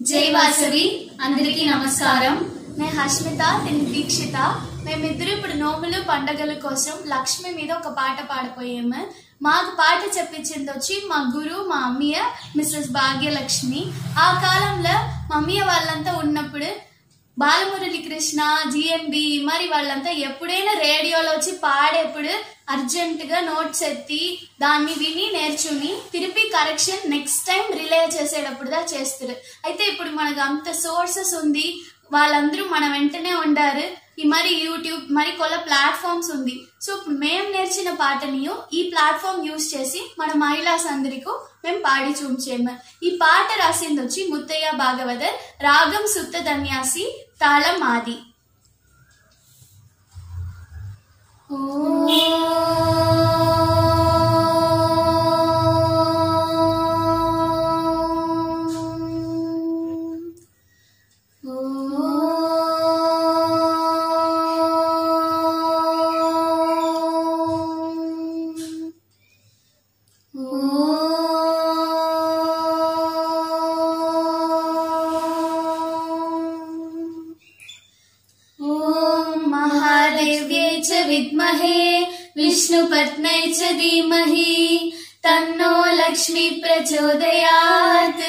జై వాసవి అందరికీ నమస్కారం। నేను హష్మిత, నేను దీక్షిత। మేమిద్దరు ఇప్పుడు నోములు పండగల కోసం లక్ష్మి మీద ఒక పాట పాడపోయాము। మాకు పాట చెప్పించింది వచ్చి మా గురువు మా అమ్మయ్య మిస్సెస్ భాగ్యలక్ష్మి। ఆ కాలంలో మా అమ్మయ్య వాళ్ళంతా ఉన్నప్పుడు బాలమురళి కృష్ణ, జిఎంబి మరి వాళ్ళంతా ఎప్పుడైనా రేడియోలో వచ్చి పాడేప్పుడు అర్జెంట్ గా నోట్స్ ఎత్తి దాన్ని విని నేర్చుని తిరిపి కరెక్షన్ నెక్స్ట్ టైం రిలే చేసేటప్పుడు దా చేస్తారు। అయితే ఇప్పుడు మనకు అంత సోర్సెస్ ఉంది, వాళ్ళందరూ మన వెంటనే ఉండారు। మరి యూట్యూబ్ మరి కొల ప్లాట్ఫామ్స్ ఉంది। సో ఇప్పుడు మేము నేర్చిన పాటని ఈ ప్లాట్ఫామ్ యూజ్ చేసి మన మహిళాస్ అందరికీ మేము పాడి చూపించాము। ఈ పాట రాసింది వచ్చి ముత్తయ్య భాగవతర్, రాగం సుత్త ధన్యాసి, తాళం ఆది। विद्महे विष्णुपत्न्यै च धीमहि तन्नो लक्ष्मी प्रचोदयात्।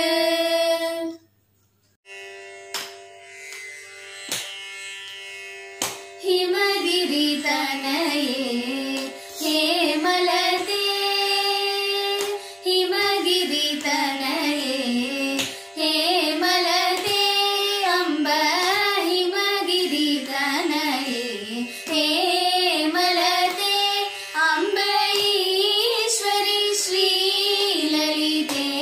हिमगिरितनये हेमलते, हिमगिरितनये हेमलते, अम्ब हिमगिरितनये हेमलते, अम्बईश्वरी श्रीललिते,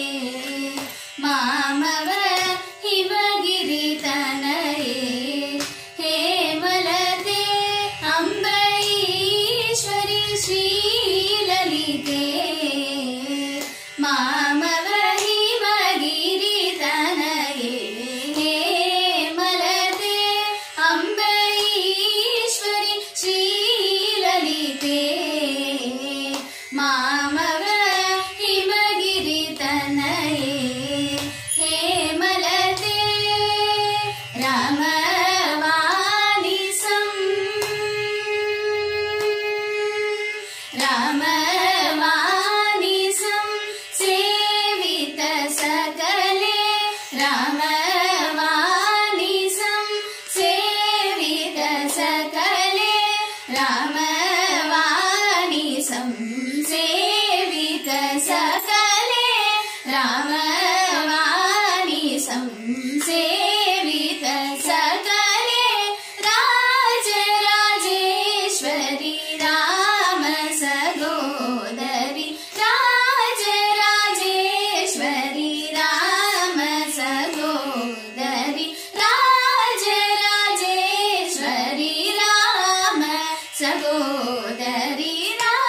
मामव हिमगिरितनये हेमलते, अम्बईश्वरी श्रीललिते, मामव हिमगिरितनये हेमलते, अम्बईश्वरी श्रीललिते, मामव हिमगिरितनये हेमलते, रामवानिसं रामवानिसं सेवित सकले, रामवानिसं सेवित सकले, रामवानिसं सेवित सकले, रामवानिसं सेवित सकले, राजराजेश्वरी राम सगोदरी, राजराजेश्वरी राम सगोदरी, राजराजेश्वरी राम सगोदरी,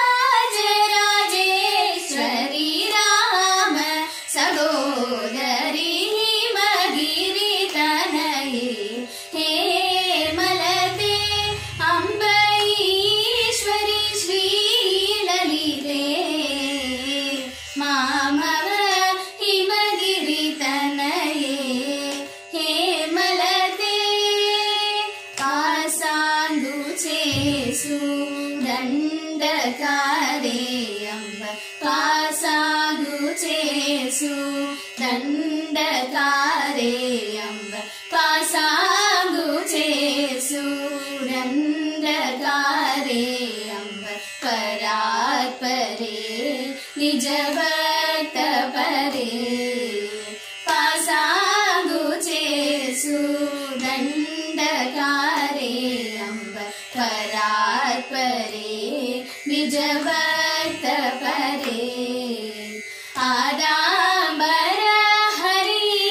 राजराजेश्वरी राम सगोदरी, हिमगिरितनये हेमलते, अम्बईश्वरी श्रीललिते, मामव हिमगिरितनये हेमलते, पासांदु चेसु दंडकारे अम्ब, पासांदु चेसु दंडकारे अम्ब, पासांदु चेसु दंडकारे अम्ब, परात्परे निज भक्त परे, पासांदु चेसु दंडकारे अम्ब, परात्परे निज भक्त परे, आदांबर हरि,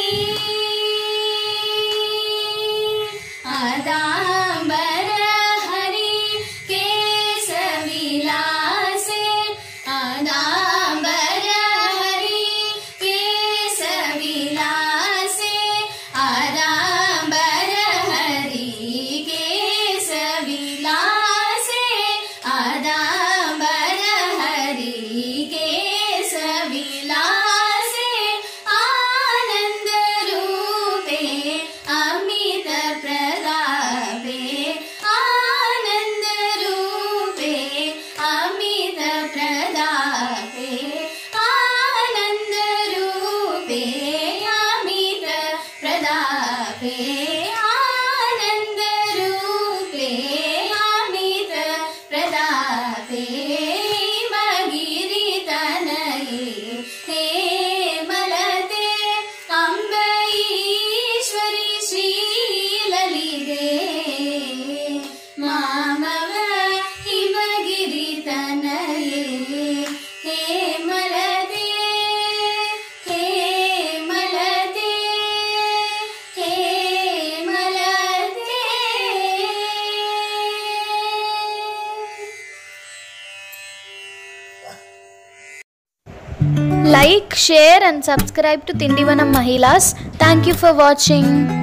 आदांबर हरि केशविलासे, आदांबर हरि केशविलासे, आदांबर हरि केशविलासे, आदांबर हरि के Like, share and subscribe to Tindivanam Mahilas. Thank you for watching.